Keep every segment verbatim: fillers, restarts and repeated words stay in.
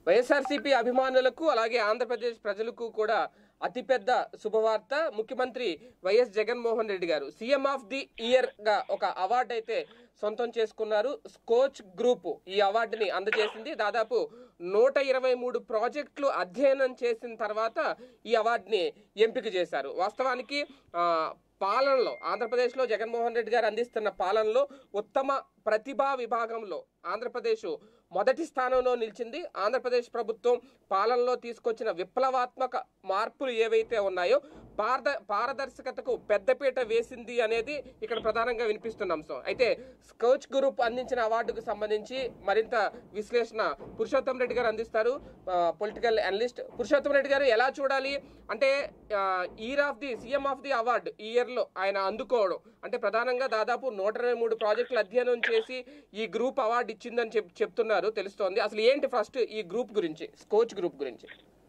వైఎస్ఆర్సీపీ అభిమానులకు అలాగే ఆంధ్రప్రదేశ్ ప్రజలకు కూడా అతిపెద్ద శుభవార్త. ముఖ్యమంత్రి వైఎస్ జగన్మోహన్ రెడ్డి గారు సీఎం ఆఫ్ ది ఇయర్ గా ఒక అవార్డు అయితే సొంతం చేసుకున్నారు. స్కోచ్ గ్రూప్ ఈ అవార్డుని అందజేసింది. దాదాపు నూట ఇరవై మూడు ప్రాజెక్టులు అధ్యయనం చేసిన తర్వాత ఈ అవార్డుని ఎంపిక చేశారు. వాస్తవానికి ఆ పాలనలో ఆంధ్రప్రదేశ్లో జగన్మోహన్ రెడ్డి గారు అందిస్తున్న పాలనలో ఉత్తమ ప్రతిభా విభాగంలో ఆంధ్రప్రదేశ్ మొదటి స్థానంలో నిలిచింది. ఆంధ్రప్రదేశ్ ప్రభుత్వం పాలనలో తీసుకొచ్చిన విప్లవాత్మక మార్పులు ఏవైతే ఉన్నాయో పారద పారదర్శకతకు పెద్దపీట వేసింది అనేది ఇక్కడ ప్రధానంగా వినిపిస్తున్న అంశం. అయితే స్కోచ్ గ్రూప్ అందించిన అవార్డుకు సంబంధించి మరింత విశ్లేషణ పురుషోత్తం రెడ్డి గారు అందిస్తారు, పొలిటికల్ అనలిస్ట్. పురుషోత్తం రెడ్డి గారు ఎలా చూడాలి అంటే year of the CM of the award ఈ ఇయర్ లో ఆయన అందుకోవడం అంటే ప్రధానంగా దాదాపు నూట ఇరవై మూడు ప్రాజెక్టులు అధ్యయనం చేసి ఈ గ్రూప్ అవార్డు ఇచ్చిందని చెప్ చెప్తున్నారు తెలుస్తోంది. అసలు ఏంటి ఫస్ట్ ఈ గ్రూప్ గురించి, స్కోచ్ గ్రూప్ గురించి?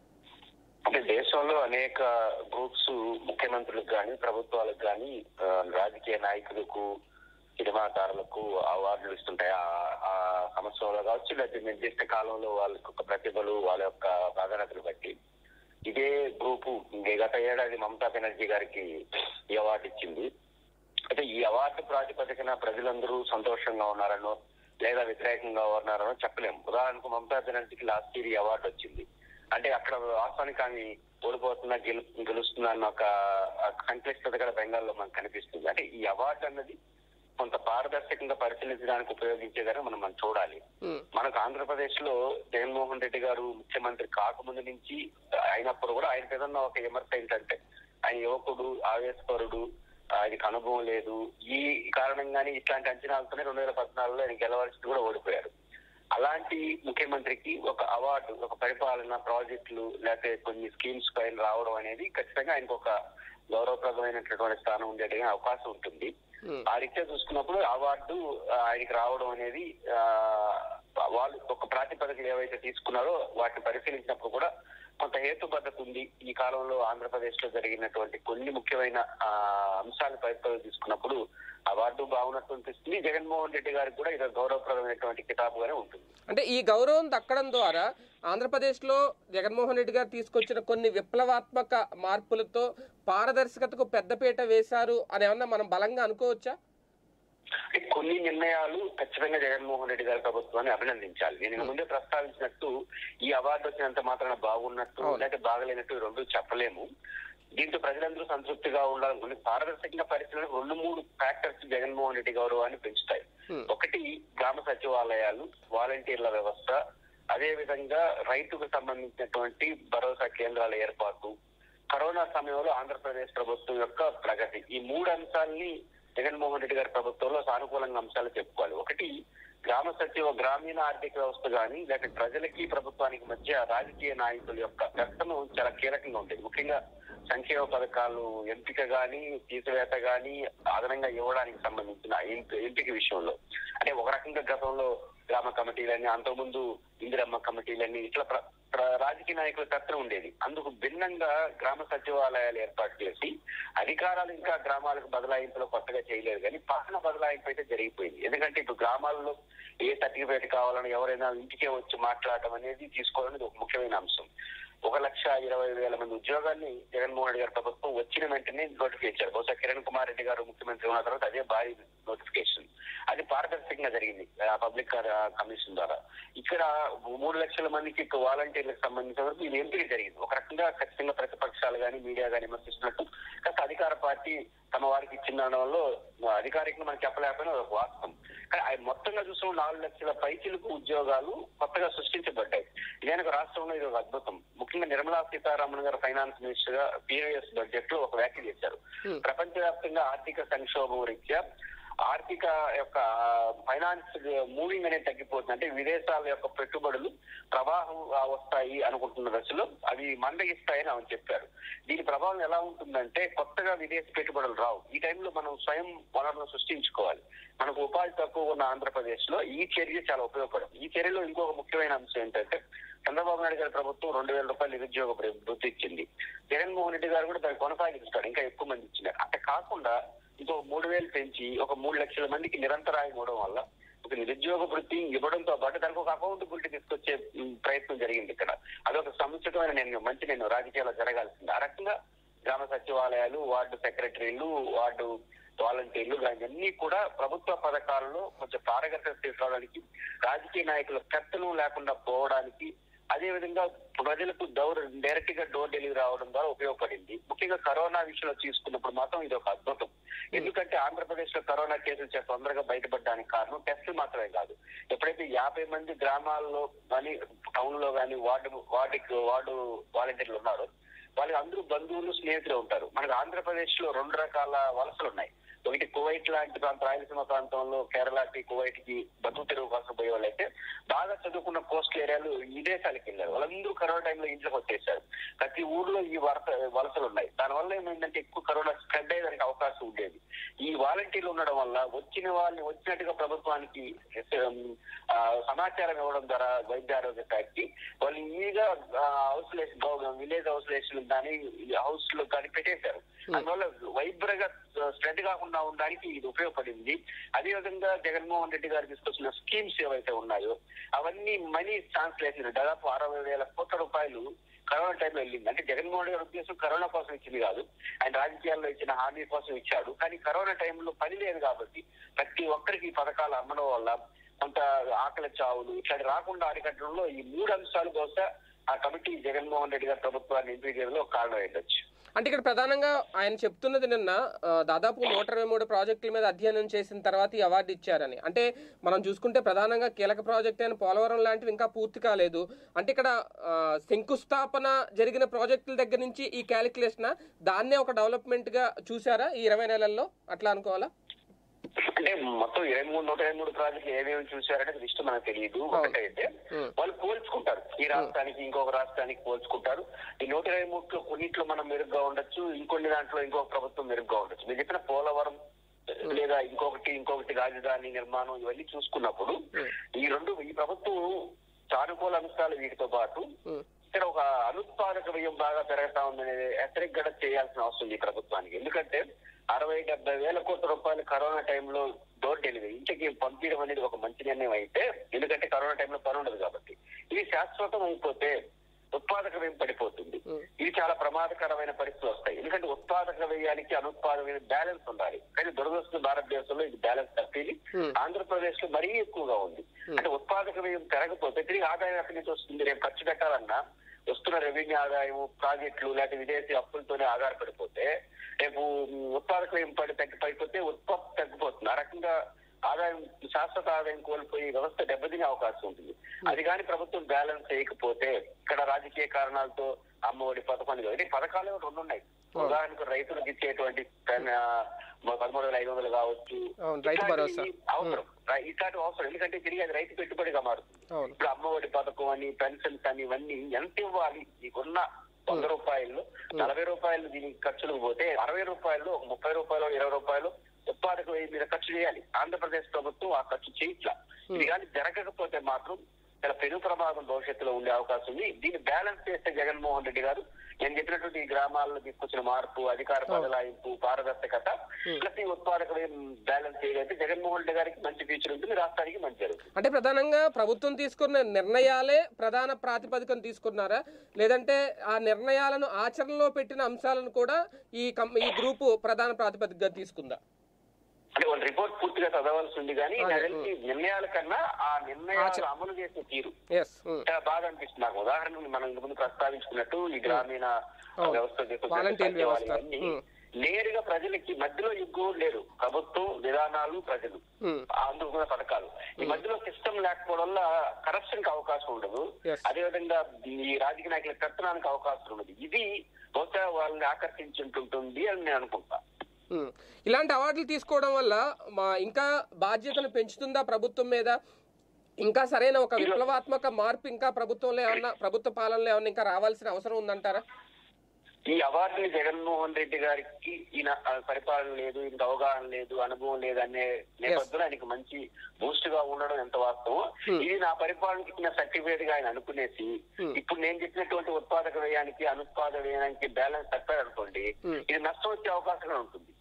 అంటే దేశంలో అనేక గ్రూప్స్ ముఖ్యమంత్రులకు కానీ ప్రభుత్వాలకు కానీ రాజకీయ నాయకులకు సినిమాకారులకు అవార్డులు ఇస్తుంటాయి. ఆ సంవత్సరంలో కావచ్చు లేదా నిర్దిష్ట కాలంలో వాళ్ళ యొక్క ప్రతిభలు వాళ్ళ యొక్క ప్రాధాన్యతలు బట్టి ఇదే గ్రూపు గత ఏడాది మమతా బెనర్జీ గారికి ఈ అవార్డు ఇచ్చింది. అయితే ఈ అవార్డు ప్రాతిపదికన ప్రజలందరూ సంతోషంగా ఉన్నారనో లేదా వ్యతిరేకంగా ఉన్నారనో చెప్పలేము. ఉదాహరణకు మమతా బెనర్జీకి లాస్ట్ ఇయర్ ఈ అవార్డు వచ్చింది అంటే అక్కడ వాస్తవానికి ఆమె ఓడిపోతున్నా గెలు గెలుస్తున్నా అన్న ఒక సంక్లిష్టత కూడా బెంగాల్లో మనకు కనిపిస్తుంది. అంటే ఈ అవార్డు అన్నది కొంత పారదర్శకంగా పరిశీలించడానికి ఉపయోగించేదని మనం మనం చూడాలి. మనకు ఆంధ్రప్రదేశ్ లో జగన్మోహన్ రెడ్డి గారు ముఖ్యమంత్రి కాకముందు నుంచి అయినప్పుడు కూడా ఆయన ఏదన్నా ఒక విమర్శ ఏంటంటే ఆయన యువకుడు, ఆవేశపరుడు, ఆయనకు అనుభవం లేదు, ఈ కారణంగానే ఇట్లాంటి అంచనాలతోనే రెండు వేల పద్నాలుగులో ఆయన గెలవాల్సి కూడా ఓడిపోయారు. అలాంటి ముఖ్యమంత్రికి ఒక అవార్డు, ఒక పరిపాలన ప్రాజెక్టులు లేకపోతే కొన్ని స్కీమ్స్ పైన రావడం అనేది ఖచ్చితంగా ఆయనకు ఒక గౌరవప్రదమైనటువంటి స్థానం ఉండేట్టుగా అవకాశం ఉంటుంది. ఆ రీత్యా చూసుకున్నప్పుడు అవార్డు ఆయనకి రావడం అనేది ఆ వాళ్ళు ఒక ప్రాతిపదికలు ఏవైతే తీసుకున్నారో వాటిని పరిశీలించినప్పుడు కూడా కొంత హేతుబద్ధత ఉంది. ఈ కాలంలో ఆంధ్రప్రదేశ్ లో జరిగినటువంటి కొన్ని ముఖ్యమైన ఆ అంశాలు పరిశీలన తీసుకున్నప్పుడు అవార్డు బాగున్నట్టు అనిపిస్తుంది. జగన్మోహన్ రెడ్డి గారికి కూడా ఇది గౌరవప్రదమైనటువంటి కితాబుగానే ఉంటుంది. అంటే ఈ గౌరవం దక్కడం ద్వారా ఆంధ్రప్రదేశ్ లో జగన్మోహన్ రెడ్డి గారు తీసుకొచ్చిన కొన్ని విప్లవాత్మక మార్పులతో పారదర్శకతకు పెద్దపీట వేశారు అని ఏమన్నా మనం బలంగా అనుకోవచ్చా? కొన్ని నిర్ణయాలు ఖచ్చితంగా జగన్మోహన్ రెడ్డి గారి ప్రభుత్వాన్ని అభినందించాలి. నేను ముందే ప్రస్తావించినట్టు ఈ అవార్డు వచ్చినంత మాత్రాన బాగున్నట్టు లేకపోతే బాగలేనట్టు రెండు చెప్పలేము. దీంతో ప్రజలందరూ సంతృప్తిగా ఉండాలని పారదర్శకంగా పరిశీలన రెండు మూడు ఫ్యాక్టర్స్ జగన్మోహన్ రెడ్డి గౌరవాన్ని పెంచుతాయి. ఒకటి గ్రామ సచివాలయాలు, వాలంటీర్ల వ్యవస్థ, అదే విధంగా రైతుకు సంబంధించినటువంటి భరోసా కేంద్రాల ఏర్పాటు, కరోనా సమయంలో ఆంధ్రప్రదేశ్ ప్రభుత్వం యొక్క ప్రగతి, ఈ మూడు అంశాలని జగన్మోహన్ రెడ్డి గారి ప్రభుత్వంలో సానుకూలంగా అంశాలు చెప్పుకోవాలి. ఒకటి గ్రామ సచివ గ్రామీణ ఆర్థిక వ్యవస్థ కానీ లేకపోతే ప్రజలకి ప్రభుత్వానికి మధ్య రాజకీయ నాయకుల యొక్క చట్టం చాలా కీలకంగా ఉంటుంది. ముఖ్యంగా సంక్షేమ పథకాలు ఎంపిక గాని తీసివేత గాని అదనంగా ఇవ్వడానికి సంబంధించిన ఎంపిక విషయంలో అంటే ఒక రకంగా గతంలో గ్రామ కమిటీలని, అంతకుముందు ఇందిరమ్మ కమిటీలని ఇట్లా రాజకీయ నాయకుల చర్చ ఉండేది. అందుకు భిన్నంగా గ్రామ సచివాలయాలు ఏర్పాటు చేసి అధికారాలు ఇంకా గ్రామాలకు బదలాయింపులో కొత్తగా చేయలేదు కానీ పాలన బదలాయింపు అయితే జరిగిపోయింది. ఎందుకంటే ఇప్పుడు గ్రామాల్లో ఏ సర్టిఫికేట్ కావాలని ఎవరైనా ఇంటికే వచ్చి మాట్లాడటం అనేది తీసుకోవాలనేది ఒక ముఖ్యమైన అంశం. ఒక లక్ష ఇరవై వేల మంది ఉద్యోగాన్ని జగన్మోహన్ రెడ్డి గారి ప్రభుత్వం వచ్చిన వెంటనే నోటిఫై ఇచ్చారు. బహుశా కిరణ్ కుమార్ రెడ్డి గారు ముఖ్యమంత్రి ఉన్న తర్వాత అదే భారీ నోటిఫికేషన్. అది పారదర్శకంగా జరిగింది పబ్లిక్ కమిషన్ ద్వారా. ఇక్కడ మూడు లక్షల మందికి వాలంటీర్లకు సంబంధించిన వరకు ఇది ఎంపిక జరిగింది. ఒక రకంగా ఖచ్చితంగా ప్రతిపక్షాలు కానీ మీడియా కానీ విమర్శిస్తున్నట్టు కాస్త అధికార పార్టీ తమ వారికి ఇచ్చిన దానిలో అధికారికంగా మనకి చెప్పలేకపోయినా ఒక వాస్తవం. కానీ మొత్తంగా చూసిన నాలుగు లక్షల పైచిలకు ఉద్యోగాలు కొత్తగా సృష్టించబడ్డాయి. ఇదే రాష్ట్రంలో ఇది ఒక అద్భుతం. ముఖ్యంగా నిర్మలా సీతారామన్ గారు ఫైనాన్స్ మినిస్టర్ గా పీవీఎస్ బడ్జెట్ లో ఒక వ్యాఖ్య చేశారు. ప్రపంచవ్యాప్తంగా ఆర్థిక సంక్షోభం రీత్యా ఆర్థిక యొక్క ఫైనాన్స్ మూవింగ్ అనేది తగ్గిపోతుంది. అంటే విదేశాల యొక్క పెట్టుబడులు ప్రవాహం వస్తాయి అనుకుంటున్న దశలో అవి మందగిస్తాయని ఆమె చెప్పారు. దీని ప్రభావం ఎలా ఉంటుందంటే కొత్తగా విదేశీ పెట్టుబడులు రావు. ఈ టైంలో మనం స్వయం వనరులను సృష్టించుకోవాలి. మనకు ఉపాధి తక్కువ ఉన్న ఆంధ్రప్రదేశ్ లో ఈ చర్య చాలా ఉపయోగపడుతుంది. ఈ చర్యలో ఇంకొక ముఖ్యమైన అంశం ఏంటంటే చంద్రబాబు నాయుడు గారి ప్రభుత్వం రెండు వేల రూపాయలు నిరుద్యోగ వృత్తి ఇచ్చింది. జగన్మోహన్ రెడ్డి గారు కూడా దాన్ని కొనసాగిస్తాడు, ఇంకా ఎక్కువ మంది ఇచ్చినారు. అంటే కాకుండా ఇంకో మూడు వేలు పెంచి ఒక మూడు లక్షల మందికి నిరంతరాయం ఇవ్వడం వల్ల ఒక నిరుద్యోగ వృత్తి ఇవ్వడంతో పాటు దానికి ఒక అకౌంటబిలిటీ తీసుకొచ్చే ప్రయత్నం జరిగింది ఇక్కడ. అదొక సముచితమైన నిర్ణయం, మంచి నిర్ణయం, రాజకీయాల్లో జరగాల్సింది. ఆ రకంగా గ్రామ సచివాలయాలు, వార్డు సెక్రటరీలు, వార్డు వాలంటీర్లు ఇవన్నీ కూడా ప్రభుత్వ పథకాలలో కొంచెం పారదర్శకత తీసుకురావడానికి, రాజకీయ నాయకుల కర్తనం లేకుండా పోవడానికి, అదే విధంగా ప్రజలకు డోర్ డైరెక్ట్ గా డోర్ డెలివరీ రావడం ద్వారా ఉపయోగపడింది. ముఖ్యంగా కరోనా విషయంలో తీసుకున్నప్పుడు మాత్రం ఇది ఒక అద్భుతం. ఎందుకంటే ఆంధ్రప్రదేశ్ లో కరోనా కేసులు చాలా తొందరగా బయటపడడానికి కారణం టెస్టులు మాత్రమే కాదు. ఎప్పుడైతే యాభై మంది గ్రామాల్లో కానీ టౌన్ లో కానీ వార్డు వార్డుకి వార్డు వాలంటీర్లు ఉన్నారో వాళ్ళకి అందరూ బంధువులు, స్నేహితులు ఉంటారు. మనకు ఆంధ్రప్రదేశ్ లో రెండు రకాల వలసలు ఉన్నాయి. ఒకటి కువైట్ లాంటి ప్రాంతం, రాయలసీమ ప్రాంతంలో కేరళకి, కువైట్ కి బతుకు తెరువు కోసం పోయే వాళ్ళు అయితే బాగా చదువుకున్న కోస్టల్ ఏరియాలు విదేశాలకు వెళ్ళారు. వాళ్ళందరూ కరోనా టైంలో ఇంట్లోకి వచ్చేసారు. ప్రతి ఊర్లో ఈ వలస వలసలు ఉన్నాయి. దానివల్ల ఏమైందంటే ఎక్కువ కరోనా స్ప్రెడ్ అయ్యేదానికి అవకాశం ఉండేది. ఈ వాలంటీర్లు ఉండడం వల్ల వచ్చిన వాళ్ళని వచ్చినట్టుగా ప్రభుత్వానికి సమాచారం ఇవ్వడం ద్వారా వైద్య ఆరోగ్య శాఖకి వాళ్ళు ఈజీగా హౌస్ విలేజ్ హౌస్ కానీ హౌస్ లో కానీ పెట్టేశారు. అందువల్ల వైబ్రగా స్ప్రెడ్ కాకుండా ఉండడానికి ఇది ఉపయోగపడింది. అదేవిధంగా జగన్మోహన్ రెడ్డి గారు తీసుకొచ్చిన స్కీమ్స్ ఏవైతే ఉన్నాయో అవన్నీ మనీ ట్రాన్స్లేషన్ దాదాపు అరవై వేల కోట్ల రూపాయలు కరోనా టైంలో వెళ్ళింది. అంటే జగన్మోహన్ రెడ్డి గారి ఉద్దేశం కరోనా కోసం ఇచ్చింది కాదు, ఆయన రాజకీయాల్లో ఇచ్చిన హామీ కోసం ఇచ్చాడు. కానీ కరోనా టైంలో పని లేదు కాబట్టి ప్రతి ఒక్కరికి ఈ పథకాలు అమ్మడం వల్ల కొంత ఆకలి చావులు ఇట్లాంటి రాకుండా అరికట్టడంలో ఈ మూడు అంశాలు బహుశా ఆ కమిటీ జగన్మోహన్ రెడ్డి గారి ప్రభుత్వాన్ని ఎంపిక చేయడంలో కారణం అయ్యొచ్చు. అంటే ఇక్కడ ప్రధానంగా ఆయన చెప్తున్నది నిన్న దాదాపు నూట ఇరవై మూడు ప్రాజెక్టుల మీద అధ్యయనం చేసిన తర్వాత ఈ అవార్డు ఇచ్చారని. అంటే మనం చూసుకుంటే ప్రధానంగా కీలక ప్రాజెక్ట్ అయిన పోలవరం లాంటివి ఇంకా పూర్తి కాలేదు. అంటే ఇక్కడ శంకుస్థాపన జరిగిన ప్రాజెక్టుల దగ్గర నుంచి ఈ క్యాలిక్యులేషన్ దాన్నే ఒక డెవలప్మెంట్ గా చూసారా ఈ ఇరవై నెలల్లో, అట్లా అనుకోవాలా? అంటే మొత్తం ఇరవై మూడు నూట ఇరవై మూడు ప్రాజెక్టులు ఏమేమి చూసారంటే లిస్ట్ మనకు తెలియదు. ఒకటైతే వాళ్ళు పోల్చుకుంటారు, ఈ రాష్ట్రానికి ఇంకొక రాష్ట్రానికి పోల్చుకుంటారు. ఈ నూట ఇరవై మూడులో కొన్నిట్లో మనం మెరుగ్గా ఉండొచ్చు, ఇంకొన్ని దాంట్లో ఇంకొక ప్రభుత్వం మెరుగ్గా ఉండొచ్చు. మీరు చెప్పిన పోలవరం లేదా ఇంకొకటి ఇంకొకటి రాజధాని నిర్మాణం ఇవన్నీ చూసుకున్నప్పుడు ఈ రెండు ఈ ప్రభుత్వం సానుకూల అంశాలు వీటితో పాటు ఇక్కడ ఒక అనుత్పాదక వ్యయం బాగా పెరుగుతా ఉందనేది హెచ్చరిక చేయాల్సిన అవసరం ఈ ప్రభుత్వానికి. ఎందుకంటే అరవై డెబ్బై వేల కోట్ల రూపాయలు కరోనా టైంలో డోర్ డెలివరీ ఇంటికి పంపించడం అనేది ఒక మంచి నిర్ణయం అయితే, ఎందుకంటే కరోనా టైంలో పని ఉండదు కాబట్టి. ఇది శాశ్వతం అయిపోతే ఉత్పాదక వ్యయం పడిపోతుంది. ఇది చాలా ప్రమాదకరమైన పరిస్థితులు వస్తాయి. ఎందుకంటే ఉత్పాదక వ్యయానికి అనుత్పాదక వ్యయం బ్యాలెన్స్ ఉండాలి. కానీ దురదృష్ట భారతదేశంలో ఇది బ్యాలెన్స్ తప్పింది. ఆంధ్రప్రదేశ్ లో మరీ ఎక్కువగా ఉంది. అంటే ఉత్పాదక వ్యయం పెరగపోతే తిరిగి ఆదాయం ఎక్కడి నుంచి వస్తుంది? రేపు ఖర్చు పెట్టాలన్నా వస్తున్న రెవెన్యూ ఆదాయం, ప్రాజెక్టులు లేకపోతే విదేశీ అప్పులతోనే ఆధారపడిపోతే రేపు ఉత్పాదక వ్యయం పడి తగ్గి పడిపోతే ఉత్పత్తి తగ్గిపోతుంది. ఆ రకంగా ఆదాయం శాశ్వత ఆదాయం కోల్పోయి వ్యవస్థ దెబ్బతినే అవకాశం ఉంటుంది. అది కానీ ప్రభుత్వం బ్యాలెన్స్ చేయకపోతే ఇక్కడ రాజకీయ కారణాలతో అమ్మఒడి పథకం అంటే పథకాలు రెండు ఉన్నాయి. ఉదాహరణకు రైతులకు ఇచ్చేటువంటి పదమూడు వేల ఐదు వందలు కావచ్చు, అవసరం ఇట్లాంటి అవసరం. ఎందుకంటే తిరిగి అది రైతు పెట్టుబడిగా మారుతుంది. ఇప్పుడు అమ్మఒడి పథకం అని, పెన్షన్స్ అని ఇవన్నీ ఎంత ఇవ్వాలి? నీకున్న వంద రూపాయలు నలభై రూపాయలు దీనికి ఖర్చులకు పోతే అరవై రూపాయలు ముప్పై రూపాయలు ఇరవై రూపాయలు ఉత్పాదక వ్యయం మీద ఖర్చు చేయాలి. ఆంధ్రప్రదేశ్ ప్రభుత్వం ఆ ఖర్చు చేయట్లా. ఇది కానీ జరగకపోతే మాత్రం చాలా పెను ప్రమాదం భవిష్యత్తులో ఉండే అవకాశం ఉంది. దీన్ని బ్యాలెన్స్ చేస్తే జగన్మోహన్ రెడ్డి గారు నేను చెప్పినటువంటి ఈ గ్రామాల్లో తీసుకొచ్చిన మార్పు, అధికార బదలాయింపు, పారదర్శకత ప్రతి ఉత్పాదక వ్యయం బ్యాలెన్స్ చేయగలిగితే జగన్మోహన్ రెడ్డి గారికి మంచి ఫ్యూచర్ ఉంటుంది, రాష్ట్రానికి మంచి జరుగుతుంది. అంటే ప్రధానంగా ప్రభుత్వం తీసుకున్న నిర్ణయాలే ప్రధాన ప్రాతిపదికను తీసుకున్నారా, లేదంటే ఆ నిర్ణయాలను ఆచరణలో పెట్టిన అంశాలను కూడా ఈ ఈ గ్రూపు ప్రధాన ప్రాతిపదికగా తీసుకుందా? అంటే వాళ్ళ రిపోర్ట్ పూర్తిగా చదవాల్సి ఉంది. కానీ నిర్ణయాల కన్నా ఆ నిర్ణయాలు అమలు చేసే తీరు చాలా బాగా అనిపిస్తుంది నాకు. ఉదాహరణకు మనం ఇంత ముందు ప్రస్తావించుకున్నట్టు ఈ గ్రామీణ వ్యవస్థ నేరుగా ప్రజలకి మధ్యలో ఎక్కువ లేరు. ప్రభుత్వం, విధానాలు, ప్రజలు అందుకున్న పథకాలు ఈ మధ్యలో సిస్టమ్ లేకపోవడం వల్ల కరప్షన్ కి అవకాశం ఉండదు. అదేవిధంగా ఈ రాజకీయ నాయకుల కర్తనానికి అవకాశం ఉండదు. ఇది బహుశా వాళ్ళని ఆకర్షించుంటుంది అని నేను అనుకుంటా. ఇలాంటి అవార్డులు తీసుకోవడం వల్ల మా ఇంకా బాధ్యతను పెంచుతుందా ప్రభుత్వం మీద? ఇంకా సరైన ఒక విప్లవాత్మక మార్పు ఇంకా ప్రభుత్వంలో ఏమన్నా ప్రభుత్వ పాలనలో ఏమన్నా ఇంకా రావాల్సిన అవసరం ఉందంటారా? ఈ అవార్డుని జగన్మోహన్ రెడ్డి గారికి ఈయన పరిపాలన లేదు, ఇంకా అవగాహన లేదు, అనుభవం లేదు అనే నేపథ్యంలో ఆయనకి మంచి బూస్ట్ గా ఉండడం ఎంత వాస్తవం. ఇది నా పరిపాలనకి ఇచ్చిన సర్టిఫికేట్ గా ఆయన అనుకునేసి ఇప్పుడు నేను చెప్పినటువంటి ఉత్పాదక వ్యయానికి అనుత్పాదక వ్యయానికి బ్యాలెన్స్ తప్పారనుకోండి, ఇది నష్టం వచ్చే అవకాశం ఉంటుంది.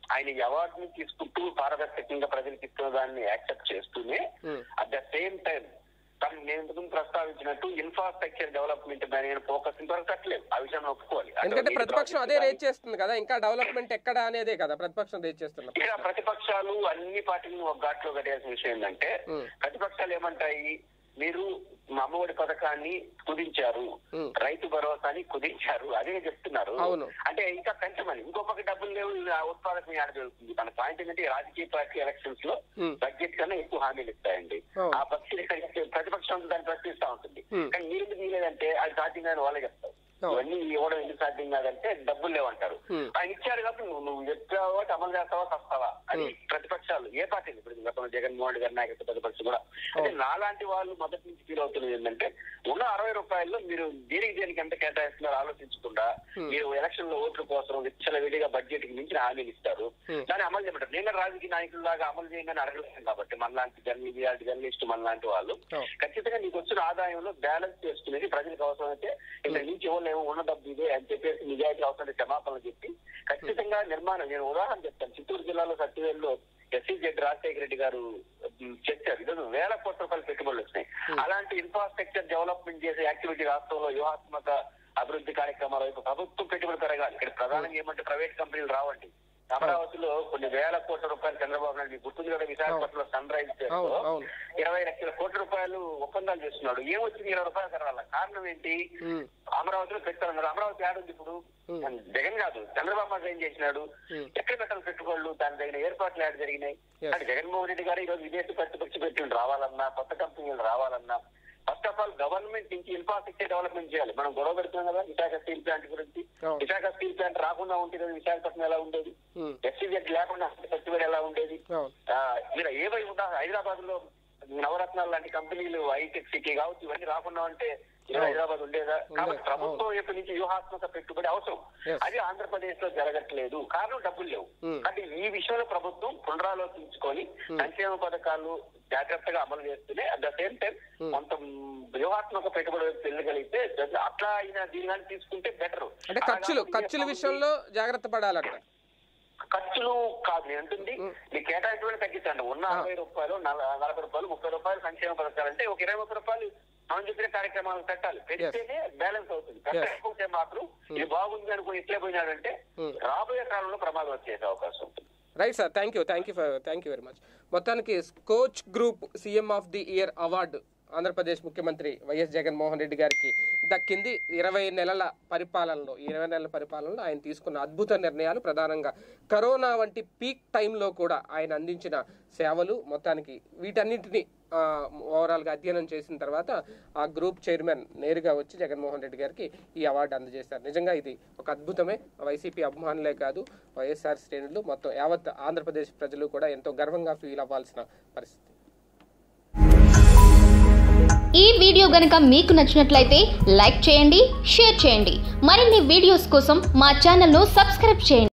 ఆయన ఈ అవార్డుని తీసుకుంటూ పారదర్శకంగా ప్రజలకు ఇస్తున్న దాన్ని యాక్సెప్ట్ చేస్తూనే అట్ ద సేమ్ టైం తను నేను ఇంతకు ప్రస్తావించినట్టు ఇన్ఫ్రాస్ట్రక్చర్ డెవలప్మెంట్ మీద ఫోకస్ ఇంతవరకు కట్టలేదు. ఆ విషయాన్ని ఒప్పుకోవాలి. ఎందుకంటే ప్రతిపక్షం అదే రేట్ చేస్తుంది కదా, ఇంకా డెవలప్మెంట్ ఎక్కడ అనేదే కదా ప్రతిపక్షం రేట్ చేస్తున్నారు. ఇక్కడ ప్రతిపక్షాలు అన్ని పార్టీలను ఒక ఘాట్లో కట్టేసిన విషయం ఏంటంటే ప్రతిపక్షాలు ఏమంటాయి, మీరు అమ్మఒడి పథకాన్ని కుదించారు, రైతు భరోసాని కుదించారు, అదే చెప్తున్నారు. అంటే ఇంకా పెంచమని, ఇంకో పక్క డబ్బులు లేవు, ఉత్పాదకం ఆడ జరుగుతుంది. మన పాయింట్ ఏంటంటే రాజకీయ పార్టీ ఎలక్షన్స్ లో బడ్జెట్ కన్నా ఎక్కువ హామీలు ఇస్తాయండి. ఆ పక్షి ప్రతిపక్షం దాన్ని ప్రశ్నిస్తా ఉంటుంది. కానీ మీరు ఎందుకు లేదంటే అది సాధ్యం కాదని వాళ్ళే చెప్తారు. ఇవన్నీ ఇవ్వడం ఎందుకు సాధ్యం కాదంటే డబ్బులు లేవంటారు. ఆయన ఇచ్చారు కాబట్టి నువ్వు నువ్వు చెప్తావో అమలు చేస్తావా వస్తావా అని ప్రతిపక్షాలు ఏ పార్టీ ఇప్పుడు గతంలో జగన్మోహన్ రెడ్డి గారి నాయకత్వ ప్రతిపక్షం కూడా. అంటే నాలాంటి వాళ్ళు మొదటి నుంచి ఫీల్ అవుతున్నది ఏంటంటే ఉన్న అరవై రూపాయల్లో మీరు దేనికి దేనికి ఎంత కేటాయిస్తున్నారో ఆలోచించకుండా మీరు ఎలక్షన్ లో ఓట్ల కోసం విచ్చల విడిగా బడ్జెట్ కి మించిన హామీలు ఇస్తారు. దాన్ని అమలు చేయమంటారు. నేను రాజకీయ నాయకుల్లాగా అమలు చేయగానే అడగలేను కాబట్టి మనలాంటి జర్నలిస్ట్ జర్నలిస్ట్ మనలాంటి వాళ్ళు ఖచ్చితంగా నీకు వచ్చిన ఆదాయంలో బ్యాలెన్స్ చేసుకునేది ప్రజలకు అవసరం అయితే ఇక్కడ నుంచి ఇవ్వలేము, ఉన్న డబ్బు ఇదే అని చెప్పేసి నిజాయితీ అవసరం క్షమాపణలు చెప్పి ఖచ్చితంగా నిర్మాణం. నేను ఉదాహరణ చెప్తాను. చిత్తూరు జిల్లాలో సత్యవేల్లో ఎస్సీ జెడ్ రాజశేఖర రెడ్డి గారు చెప్పారు, ఈరోజు వేల కోట్ల రూపాయలు పెట్టుబడులు వచ్చినాయి. అలాంటి ఇన్ఫ్రాస్ట్రక్చర్ డెవలప్మెంట్ చేసే యాక్టివిటీ రాష్ట్రంలో వ్యూహాత్మక అభివృద్ధి కార్యక్రమాల వైపు ప్రభుత్వం పెట్టుబడి పెరగాలి. ఇక్కడ ప్రధానంగా ఏమంటే ప్రైవేట్ కంపెనీలు రావండి. అమరావతిలో కొన్ని వేల కోట్ల రూపాయలు చంద్రబాబు నాయుడు మీకు గుర్తుంది కదా, విశాఖపట్నంలో సన్ రైజ్ ఇరవై లక్షల కోట్ల రూపాయలు ఒప్పందాలు చేస్తున్నాడు. ఏమొచ్చింది ఇరవై రూపాయలు కరాల కారణం ఏంటి? అమరావతిలో పెట్టాలన్నారు. అమరావతి ఆడుంది ఇప్పుడు జగన్ కాదు చంద్రబాబు ఏం చేసినాడు, ఎక్కడ పెట్టాలి పెట్టుకోళ్ళు, దాని తగిన ఏర్పాట్లు ఏడు జరిగినాయి. అంటే జగన్మోహన్ రెడ్డి గారు ఈరోజు విదేశీ ప్రతిపక్ష పెట్టుబడులు రావాలన్నా, కొత్త కంపెనీలు రావాలన్నా ఫస్ట్ ఆఫ్ ఆల్ గవర్నమెంట్ నుంచి ఇన్ఫ్రాస్ట్రక్చర్ డెవలప్మెంట్ చేయాలి. మనం గొడవ పెడుతున్నాం కదా విశాఖ స్టీల్ ప్లాంట్ గురించి. విశాఖ స్టీల్ ప్లాంట్ రాకుండా ఉంటే కదా విశాఖపట్నం ఎలా ఉండేది, ఎస్సీజెడ్ లేకుండా పెట్టుబడి ఎలా ఉండేది. మీరు ఏవై ఉంటా హైదరాబాద్ లో నవరత్నాలు లాంటి కంపెనీలు హైటెక్ సిటీ కావచ్చు ఇవన్నీ రాకుండా ఉంటే హైదరాబాద్ ఉండేదా? కాబట్టి ప్రభుత్వం వైపు నుంచి వ్యూహాత్మక పెట్టుబడి అవసరం. అది ఆంధ్రప్రదేశ్ లో జరగట్లేదు. కారణం డబ్బులు లేవు. అంటే ఈ విషయంలో ప్రభుత్వం పునరాలోచించుకొని సంక్షేమ పథకాలు జాగ్రత్తగా అమలు చేస్తూనే అట్ ద సేమ్ టైం కొంత వ్యూహాత్మక పెట్టుబడి వైపు వెళ్ళగలిగితే అట్లా అయినా దీని తీసుకుంటే బెటర్. అంటే ఖర్చులు ఖర్చుల విషయంలో జాగ్రత్త పడాలంట. ఖర్చులు కాదు నేను అంటుంది, మీ కేటాయించడం తగ్గించండి. ఉన్న అరవై రూపాయలు నలభై రూపాయలు ముప్పై రూపాయలు సంక్షేమ పథకాలు అంటే ఒక ఇరవై ముప్పై రూపాయలు మనం చెప్పిన కార్యక్రమాలు పెట్టాలి. పెడితేనే బ్యాలెన్స్ అవుతుంది. పెట్టకపోతే మాత్రం ఇది బాగుంది అనుకుని ఇట్లే పోయినాడంటే రాబోయే కాలంలో ప్రమాదం వచ్చేసే అవకాశం ఉంటుంది. Right sir, thank you thank you thank you very much. మొత్తానికి Skoch group CM of the year award Andhra Pradesh ముఖ్యమంత్రి వైఎస్ జగన్మోహన్ రెడ్డి గారికి దక్కింది. ఇరవై నెలల పరిపాలనలో ఇరవై నెలల పరిపాలనలో ఆయన తీసుకున్న అద్భుత నిర్ణయాలు, ప్రధానంగా కరోనా వంటి పీక్ టైంలో కూడా ఆయన అందించిన సేవలు, మొత్తానికి వీటన్నింటినీ ఓవరాల్గా అధ్యయనం చేసిన తర్వాత ఆ గ్రూప్ చైర్మన్ నేరుగా వచ్చి జగన్మోహన్ రెడ్డి గారికి ఈ అవార్డు అందజేశారు. నిజంగా ఇది ఒక అద్భుతమే. వైసీపీ అభిమానులే కాదు, వైఎస్ఆర్ శ్రేణులు, మొత్తం యావత్ ఆంధ్రప్రదేశ్ ప్రజలు కూడా ఎంతో గర్వంగా ఫీల్ అవ్వాల్సిన పరిస్థితి. ఈ వీడియో గనుక మీకు నచ్చినట్లయితే లైక్ చేయండి, షేర్ చేయండి. మరిన్ని వీడియోస్ కోసం మా ఛానల్ను సబ్స్క్రైబ్ చేయండి.